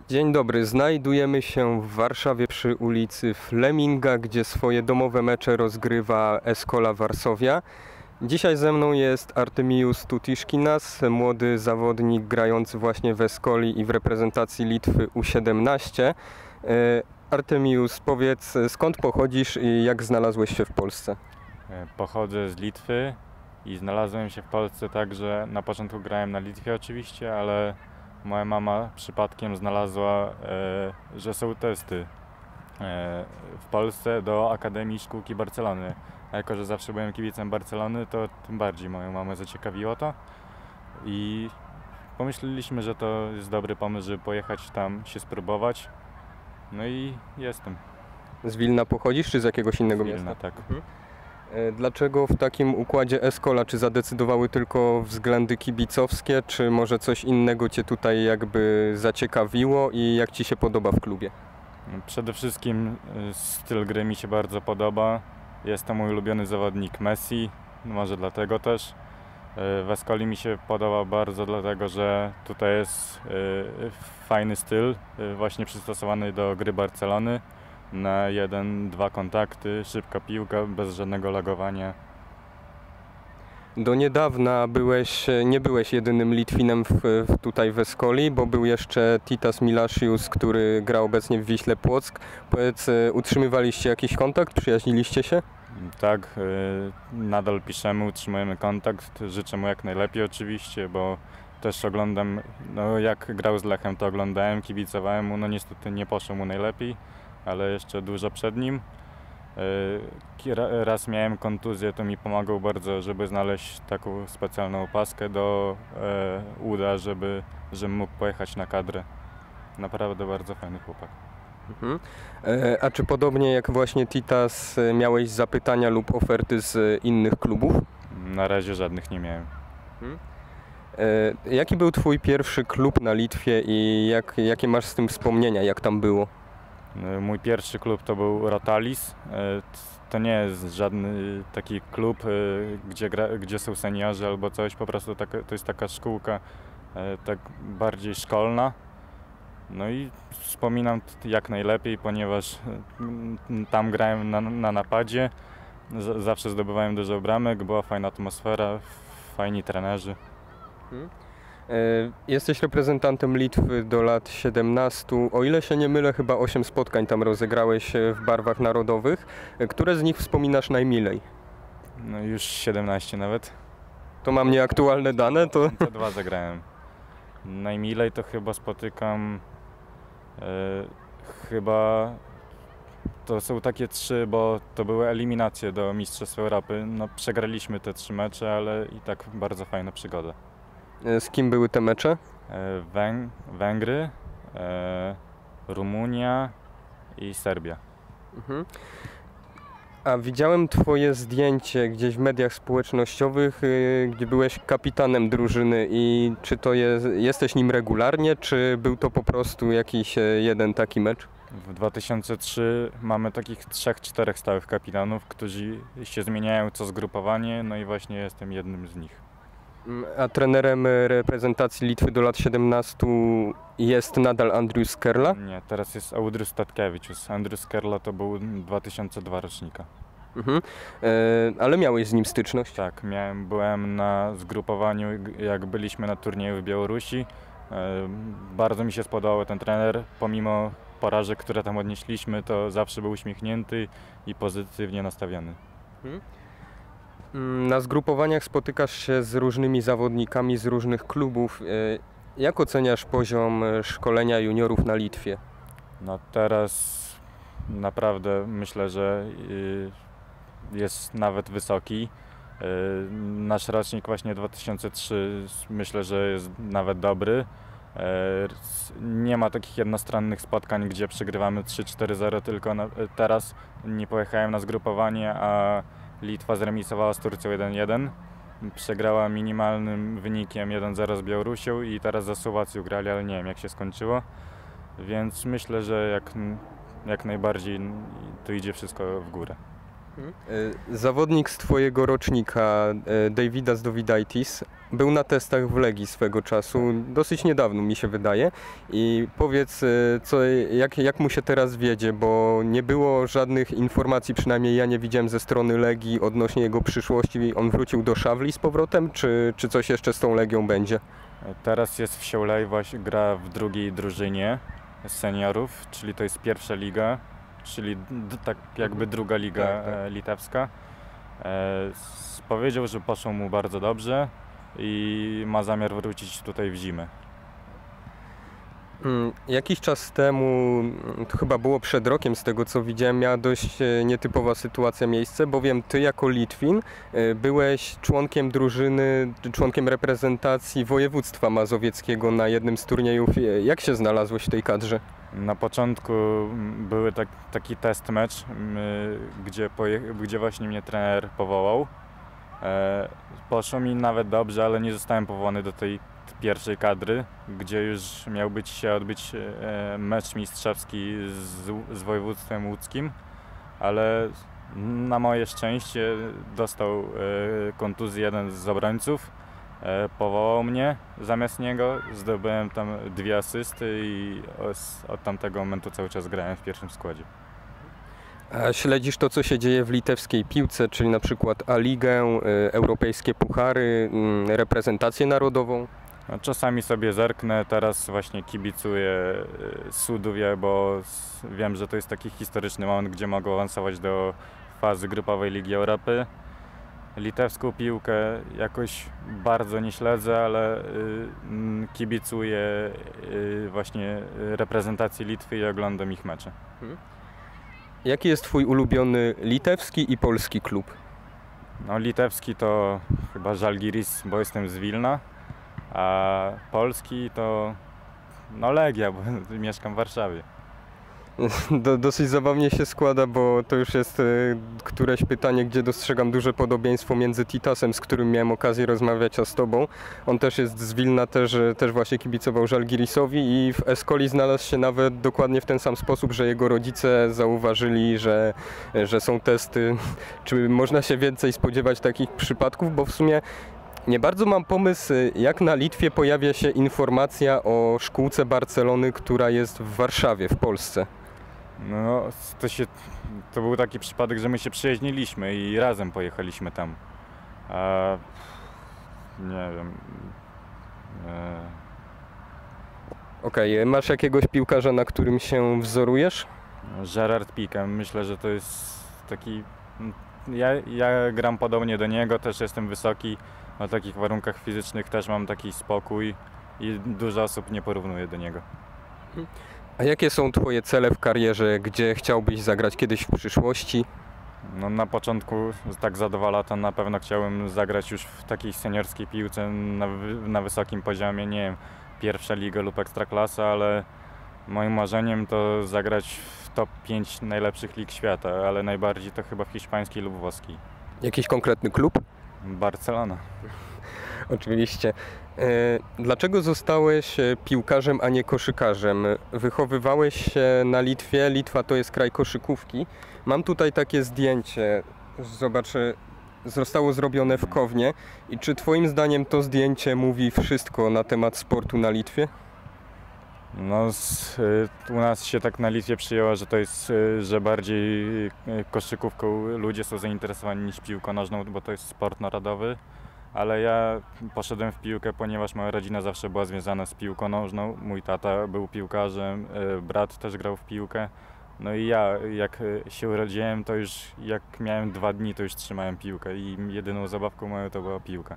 Dzień dobry, znajdujemy się w Warszawie przy ulicy Fleminga, gdzie swoje domowe mecze rozgrywa Eskola Varsovia. Dzisiaj ze mną jest Artemius Tutiškinas, młody zawodnik grający właśnie w Eskoli i w reprezentacji Litwy U17. Artemius, powiedz, skąd pochodzisz i jak znalazłeś się w Polsce? Pochodzę z Litwy i znalazłem się w Polsce tak, że na początku grałem na Litwie oczywiście, ale moja mama przypadkiem znalazła, że są testy w Polsce do Akademii Szkółki Barcelony. A jako, że zawsze byłem kibicem Barcelony, to tym bardziej moją mamę zaciekawiło to i pomyśleliśmy, że to jest dobry pomysł, żeby pojechać tam, się spróbować. No i jestem. Z Wilna pochodzisz, czy z jakiegoś innego Z Wilna, miasta? tak. Dlaczego w takim układzie Eskola? Czy zadecydowały tylko względy kibicowskie, czy może coś innego Cię tutaj jakby zaciekawiło i jak Ci się podoba w klubie? Przede wszystkim styl gry mi się bardzo podoba. Jest to mój ulubiony zawodnik Messi, może dlatego też. W Eskoli mi się podoba bardzo dlatego, że tutaj jest fajny styl, właśnie przystosowany do gry Barcelony. Na 1-2 kontakty, szybka piłka, bez żadnego lagowania. Do niedawna nie byłeś jedynym Litwinem tutaj w Eskoli, bo był jeszcze Titas Milasius, który gra obecnie w Wiśle Płock. Powiedz, utrzymywaliście jakiś kontakt, przyjaźniliście się? Tak, nadal piszemy, utrzymujemy kontakt. Życzę mu jak najlepiej oczywiście, bo też oglądam, no jak grał z Lechem, to oglądałem, kibicowałem mu, no niestety nie poszło mu najlepiej, ale jeszcze dużo przed nim. Raz miałem kontuzję, to mi pomagał bardzo, żeby znaleźć taką specjalną opaskę do uda, żebym mógł pojechać na kadrę. Naprawdę bardzo fajny chłopak. A czy podobnie jak właśnie Titas miałeś zapytania lub oferty z innych klubów? Na razie żadnych nie miałem. Jaki był Twój pierwszy klub na Litwie i jakie masz z tym wspomnienia, jak tam było? Mój pierwszy klub to był Rotalis. To nie jest żadny taki klub, gdzie są seniorzy albo coś, po prostu to jest taka szkółka tak bardziej szkolna. No i wspominam jak najlepiej, ponieważ tam grałem na napadzie, zawsze zdobywałem dużo bramek, była fajna atmosfera, fajni trenerzy. Jesteś reprezentantem Litwy do lat 17. O ile się nie mylę, chyba 8 spotkań tam rozegrałeś w barwach narodowych. Które z nich wspominasz najmilej? No już 17 nawet. To mam nieaktualne dane, to... To 2 zagrałem. Najmilej to chyba spotykam... chyba... To są takie 3, bo to były eliminacje do Mistrzostw Europy. No przegraliśmy te 3 mecze, ale i tak bardzo fajna przygoda. Z kim były te mecze? Węgry, Rumunia i Serbia. A widziałem Twoje zdjęcie gdzieś w mediach społecznościowych, gdzie byłeś kapitanem drużyny i czy to jesteś nim regularnie, czy był to po prostu jakiś jeden taki mecz? W 2003 mamy takich 3-4 stałych kapitanów, którzy się zmieniają co zgrupowanie, no i właśnie jestem jednym z nich. A trenerem reprezentacji Litwy do lat 17 jest nadal Andrius Skerla? Nie, teraz jest Audrius Statkevičius. Andrius Skerla to był 2002 rocznika. Ale miałeś z nim styczność? Tak, byłem na zgrupowaniu, jak byliśmy na turnieju w Białorusi. Bardzo mi się spodobał ten trener, pomimo porażek, które tam odnieśliśmy, to zawsze był uśmiechnięty i pozytywnie nastawiony. Na zgrupowaniach spotykasz się z różnymi zawodnikami z różnych klubów. Jak oceniasz poziom szkolenia juniorów na Litwie? No teraz naprawdę myślę, że jest nawet wysoki. Nasz rocznik właśnie 2003 myślę, że jest nawet dobry. Nie ma takich jednostronnych spotkań, gdzie przegrywamy 3-4-0, tylko teraz nie pojechałem na zgrupowanie, a Litwa zremisowała z Turcją 1-1. Przegrała minimalnym wynikiem 1-0 z Białorusią i teraz za Słowacją grali, ale nie wiem jak się skończyło. Więc myślę, że jak najbardziej to idzie wszystko w górę. Zawodnik z twojego rocznika, Deividas Dovidaitis, był na testach w Legii swego czasu, dosyć niedawno mi się wydaje. I powiedz, jak mu się teraz wiedzie, bo nie było żadnych informacji, przynajmniej ja nie widziałem ze strony Legii odnośnie jego przyszłości. On wrócił do Szawli z powrotem, czy coś jeszcze z tą Legią będzie? Teraz jest w Šiauliai, właśnie gra w drugiej drużynie seniorów, czyli to jest pierwsza liga, czyli tak jakby druga liga litewska. Powiedział, że poszło mu bardzo dobrze i ma zamiar wrócić tutaj w zimę. Jakiś czas temu, to chyba było przed rokiem z tego co widziałem, miała dość nietypowa sytuacja miejsce, bowiem ty jako Litwin byłeś członkiem drużyny, członkiem reprezentacji województwa mazowieckiego na jednym z turniejów. Jak się znalazłeś w tej kadrze? Na początku był taki test mecz, gdzie właśnie mnie trener powołał. Poszło mi nawet dobrze, ale nie zostałem powołany do tej pierwszej kadry, gdzie już miał się odbyć mecz mistrzowski z województwem łódzkim, ale na moje szczęście dostał kontuzję jeden z obrońców, powołał mnie zamiast niego, zdobyłem tam 2 asysty i od tamtego momentu cały czas grałem w pierwszym składzie. A śledzisz to, co się dzieje w litewskiej piłce, czyli na przykład A-ligę, europejskie puchary, reprezentację narodową? No, czasami sobie zerknę, teraz właśnie kibicuję Sudówie, bo wiem, że to jest taki historyczny moment, gdzie mogą awansować do fazy grupowej Ligi Europy. Litewską piłkę jakoś bardzo nie śledzę, ale kibicuję właśnie reprezentacji Litwy i oglądam ich mecze. Jaki jest twój ulubiony litewski i polski klub? No, litewski to chyba Žalgiris, bo jestem z Wilna, a polski to no Legia, bo mieszkam w Warszawie. Dosyć zabawnie się składa, bo to już jest któreś pytanie, gdzie dostrzegam duże podobieństwo między Titasem, z którym miałem okazję rozmawiać, a z tobą. On też jest z Wilna, też właśnie kibicował Žalgirisowi i w Eskoli znalazł się nawet dokładnie w ten sam sposób, że jego rodzice zauważyli, że są testy. Czy można się więcej spodziewać takich przypadków, bo w sumie nie bardzo mam pomysł, jak na Litwie pojawia się informacja o szkółce Barcelony, która jest w Warszawie, w Polsce. No, to był taki przypadek, że my się przyjaźniliśmy i razem pojechaliśmy tam. Nie wiem. Okej, masz jakiegoś piłkarza, na którym się wzorujesz? Gerard Piqué, myślę, że to jest taki... Ja gram podobnie do niego, też jestem wysoki, na takich warunkach fizycznych też mam taki spokój i dużo osób nie porównuje do niego. A jakie są twoje cele w karierze, gdzie chciałbyś zagrać kiedyś w przyszłości? No, na początku, tak za 2 lata na pewno chciałem zagrać już w takiej seniorskiej piłce na wysokim poziomie, nie wiem, pierwsza liga lub ekstraklasa, ale moim marzeniem to zagrać w top 5 najlepszych lig świata, ale najbardziej to chyba w hiszpańskiej lub włoskiej. Jakiś konkretny klub? Barcelona. Oczywiście. Dlaczego zostałeś piłkarzem, a nie koszykarzem? Wychowywałeś się na Litwie, Litwa to jest kraj koszykówki. Mam tutaj takie zdjęcie, zobacz, zostało zrobione w Kownie. I czy twoim zdaniem to zdjęcie mówi wszystko na temat sportu na Litwie? No, u nas się tak na Litwie przyjęło, że to jest, że bardziej koszykówką ludzie są zainteresowani niż piłką nożną, bo to jest sport narodowy. Ale ja poszedłem w piłkę, ponieważ moja rodzina zawsze była związana z piłką nożną. Mój tata był piłkarzem, brat też grał w piłkę. No i ja, jak się urodziłem, to już jak miałem 2 dni, to już trzymałem piłkę i jedyną zabawką moją to była piłka.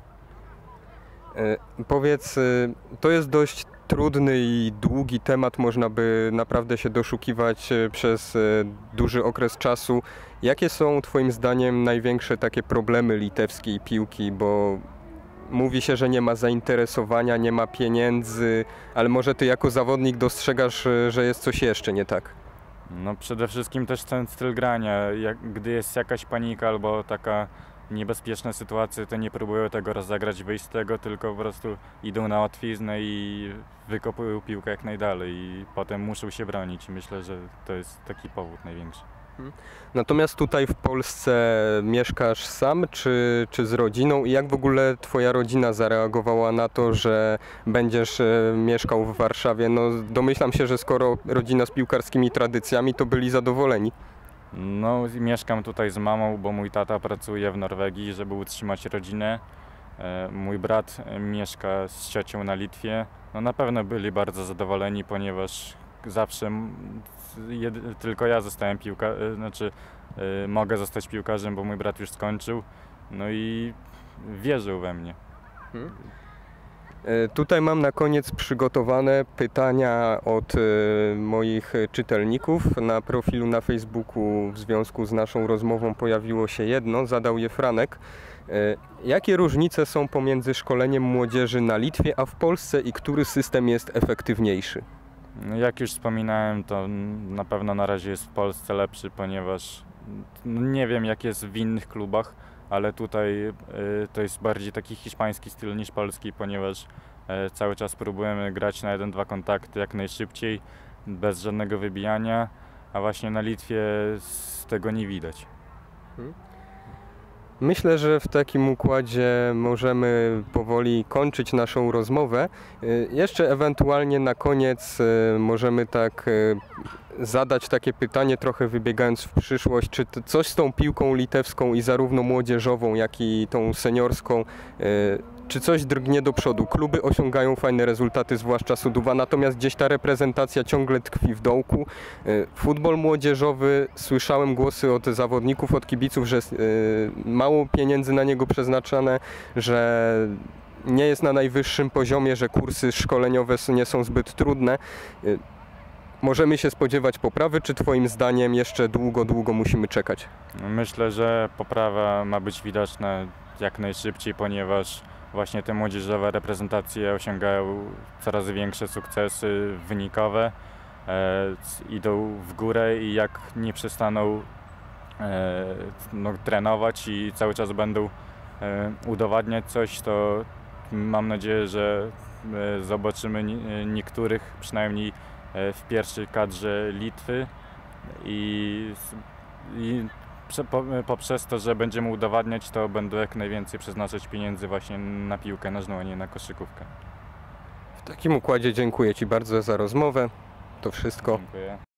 Powiedz, to jest dość trudny i długi temat, można by naprawdę się doszukiwać przez duży okres czasu. Jakie są twoim zdaniem największe takie problemy litewskiej piłki, bo mówi się, że nie ma zainteresowania, nie ma pieniędzy, ale może ty jako zawodnik dostrzegasz, że jest coś jeszcze nie tak? No, przede wszystkim też ten styl grania, gdy jest jakaś panika albo taka niebezpieczna sytuacja, to nie próbują tego rozegrać, wyjść z tego, tylko po prostu idą na łatwiznę i wykopują piłkę jak najdalej i potem muszą się bronić i myślę, że to jest taki powód największy. Natomiast tutaj w Polsce mieszkasz sam czy z rodziną i jak w ogóle twoja rodzina zareagowała na to, że będziesz mieszkał w Warszawie? No domyślam się, że skoro rodzina z piłkarskimi tradycjami, to byli zadowoleni. No, mieszkam tutaj z mamą, bo mój tata pracuje w Norwegii, żeby utrzymać rodzinę. Mój brat mieszka z ciocią na Litwie. No, na pewno byli bardzo zadowoleni, ponieważ zawsze tylko ja zostałem mogę zostać piłkarzem, bo mój brat już skończył. No i wierzył we mnie. Tutaj mam na koniec przygotowane pytania od moich czytelników. Na profilu na Facebooku w związku z naszą rozmową pojawiło się jedno, zadał je Franek. Jakie różnice są pomiędzy szkoleniem młodzieży na Litwie a w Polsce i który system jest efektywniejszy? No, jak już wspominałem, to na pewno na razie jest w Polsce lepszy, ponieważ nie wiem jak jest w innych klubach, ale tutaj to jest bardziej taki hiszpański styl niż polski, ponieważ cały czas próbujemy grać na 1-2 kontakty jak najszybciej, bez żadnego wybijania, a właśnie na Litwie tego nie widać. Myślę, że w takim układzie możemy powoli kończyć naszą rozmowę. Jeszcze ewentualnie na koniec możemy tak zadać takie pytanie, trochę wybiegając w przyszłość, czy coś z tą piłką litewską i zarówno młodzieżową, jak i tą seniorską, czy coś drgnie do przodu? Kluby osiągają fajne rezultaty, zwłaszcza Sudova, natomiast gdzieś ta reprezentacja ciągle tkwi w dołku. Futbol młodzieżowy, słyszałem głosy od zawodników, od kibiców, że mało pieniędzy na niego przeznaczane, że nie jest na najwyższym poziomie, że kursy szkoleniowe nie są zbyt trudne. Możemy się spodziewać poprawy, czy twoim zdaniem jeszcze długo musimy czekać? Myślę, że poprawa ma być widoczna jak najszybciej, ponieważ właśnie te młodzieżowe reprezentacje osiągają coraz większe sukcesy wynikowe, idą w górę i jak nie przestaną trenować i cały czas będą udowadniać coś, to mam nadzieję, że zobaczymy niektórych przynajmniej w pierwszej kadrze Litwy i poprzez to, że będziemy udowadniać, to będą jak najwięcej przeznaczać pieniędzy właśnie na piłkę nożną, a nie na koszykówkę. W takim układzie dziękuję Ci bardzo za rozmowę. To wszystko. Dziękuję.